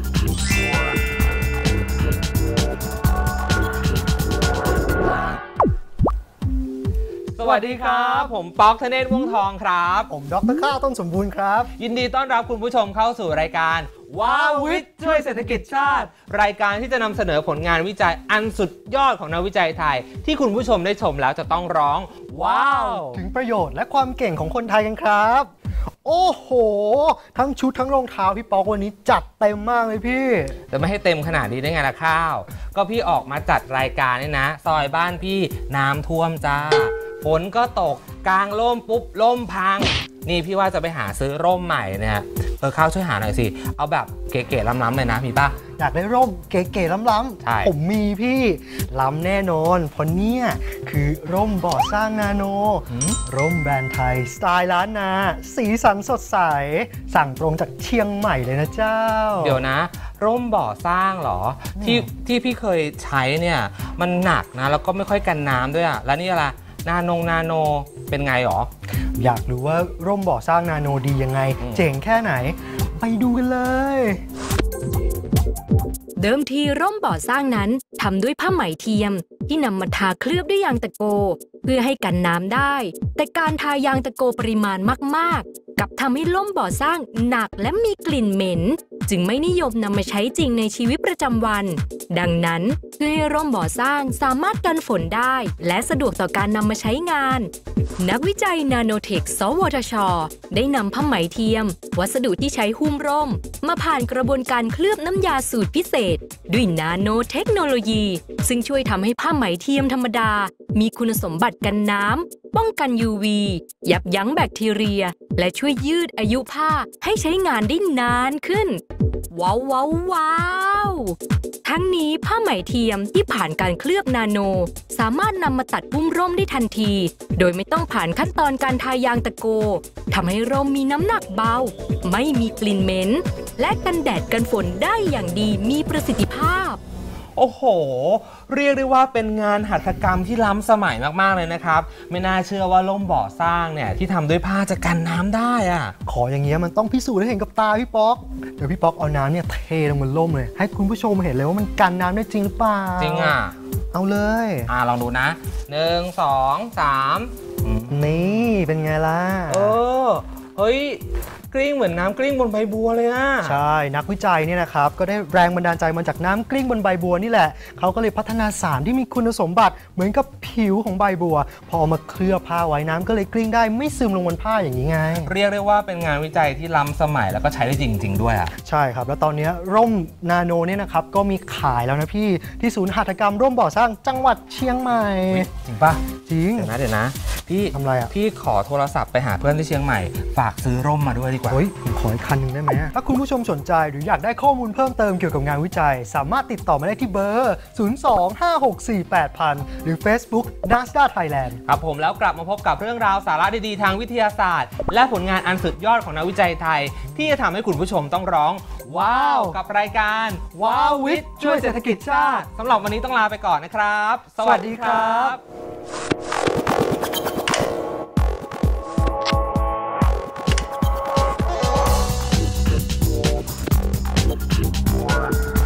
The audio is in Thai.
สวัสดีครับผมป๊อกธเนศวงศ์ทองครับผมดร.ข้าวต้นสมบูรณ์ครับยินดีต้อนรับคุณผู้ชมเข้าสู่รายการว้าววิทย์ช่วยเศรษฐกิจชาติรายการที่จะนำเสนอผลงานวิจัยอันสุดยอดของนักวิจัยไทยที่คุณผู้ชมได้ชมแล้วจะต้องร้องว้าวถึงประโยชน์และความเก่งของคนไทยกันครับโอ้โหทั้งชุดทั้งรองเท้าพี่ป๊อกวันนี้จัดเต็มมากเลยพี่จะไม่ให้เต็มขนาดนี้ได้ไงล่ะข้าวก็พี่ออกมาจัดรายการนี่นะซอยบ้านพี่น้ำท่วมจ้าฝนก็ตกกลางร่มปุ๊บร่มพังนี่พี่ว่าจะไปหาซื้อร่มใหม่เนี่ยข้าวช่วยหาหน่อยสิเอาแบบเก๋ๆล้ำๆเลยนะมีป่ะอยากได้ร่มเก๋ๆล้ำๆผมมีพี่ล้ำแน่นอนเพราะเนี่ยคือร่มบ่อสร้างนาโนร่มแบรนด์ไทยสไตล์ล้านนาสีสันสดใสสั่งตรงจากเชียงใหม่เลยนะเจ้าเดี๋ยวนะร่มบ่อสร้างเหรอที่พี่เคยใช้เนี่ยมันหนักนะแล้วก็ไม่ค่อยกันน้ำด้วยอะแล้วนี่อะไรนาโนเป็นไงหรออยากรู้ว่าร่มบ่อสร้างนาโนดียังไงเจ๋งแค่ไหนไปดูกันเลยเดิมทีร่มบ่อสร้างนั้นทำด้วยผ้าไหมเทียมที่นำมาทาเคลือบด้วยยางตะโกเพื่อให้กันน้ำได้แต่การทายางตะโกปริมาณมากๆกับทำให้ร่มบ่อสร้างหนักและมีกลิ่นเหม็นจึงไม่นิยมนำมาใช้จริงในชีวิตประจำวันดังนั้นเพื่อให้ร่มบ่อสร้างสามารถกันฝนได้และสะดวกต่อการนำมาใช้งานนักวิจัยนาโนเทคสวทช.ได้นำผ้าไหมเทียมวัสดุที่ใช้หุ้มร่มมาผ่านกระบวนการเคลือบน้ำยาสูตรพิเศษด้วยนาโนเทคโนโลยีซึ่งช่วยทำให้ผ้าไหมเทียมธรรมดามีคุณสมบัติกันน้ำป้องกัน UV ยับยั้งแบคทีเรียและช่วยยืดอายุผ้าให้ใช้งานได้นานขึ้นว้าวทั้งนี้ผ้าไหมเทียมที่ผ่านการเคลือบนาโนสามารถนำมาตัดหุ้มร่มได้ทันทีโดยไม่ต้องผ่านขั้นตอนการทายางตะโกทำให้ร่มมีน้ำหนักเบาไม่มีกลิ่นเหม็นและกันแดดกันฝนได้อย่างดีมีประสิทธิภาพโอ้โหเรียกได้ว่าเป็นงานหัตถกรรมที่ล้ำสมัยมากๆเลยนะครับไม่น่าเชื่อว่าร่มบ่อสร้างเนี่ยที่ทำด้วยผ้าจะกันน้ำได้อ่ะขออย่างเงี้ยมันต้องพิสูจน์ให้เห็นกับตาพี่ป๊อกเดี๋ยวพี่ป๊อกเอาน้ำเนี่ยเทลงบนร่มเลยให้คุณผู้ชมเห็นเลยว่ามันกันน้ำได้จริงหรือเปล่าจริงอ่ะเอาเลยลองดูนะ1 2 3 นี่เป็นไงล่ะเฮ้ยกลิ้งเหมือนน้ำกลิ้งบนใบบัวเลยอะใช่นักวิจัยเนี่ยนะครับก็ได้แรงบันดาลใจมาจากน้ำกลิ้งบนใบบัวนี่แหละเขาก็เลยพัฒนาสารที่มีคุณสมบัติเหมือนกับผิวของใบบัวพอเอามาเคลือบผ้าไว้น้ำก็เลยกลิ้งได้ไม่ซึมลงบนผ้าอย่างนี้ไงเรียกได้ว่าเป็นงานวิจัยที่ล้ำสมัยแล้วก็ใช้ได้จริงๆด้วยอะใช่ครับแล้วตอนนี้ร่มนาโนเนี่ยนะครับก็มีขายแล้วนะพี่ที่ศูนย์หัตถกรรมร่มบ่อสร้างจังหวัดเชียงใหม่จริงปะจริงเดี๋ยวนะพี่ทำไรอะพี่ขอโทรศัพท์ไปหาเพื่อนที่เชียงใหม่ฝากซื้อร่มมาด้วยดีกว่าผมขออีกคันหนึ่งได้ไหมถ้าคุณผู้ชมสนใจหรืออยากได้ข้อมูลเพิ่มเติมเกี่ยวกับงานวิจัยสามารถติดต่อมาได้ที่เบอร์ 025648000 หรือ Facebook NASDA Thailand ครับผมแล้วกลับมาพบกับเรื่องราวสาระดีๆทางวิทยาศาสตร์และผลงานอันสุดยอดของนักวิจัยไทยที่จะทำให้คุณผู้ชมต้องร้องว้าวกับรายการว้าววิทย์ช่วยเศรษฐกิจชาติสำหรับวันนี้ต้องลาไปก่อนนะครับสวัสดีครับ